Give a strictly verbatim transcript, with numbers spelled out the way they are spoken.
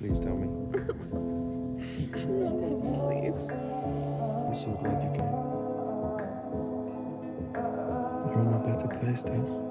Please tell me. I'm not tell you. I'm so glad you came. You're in a better place, Tess.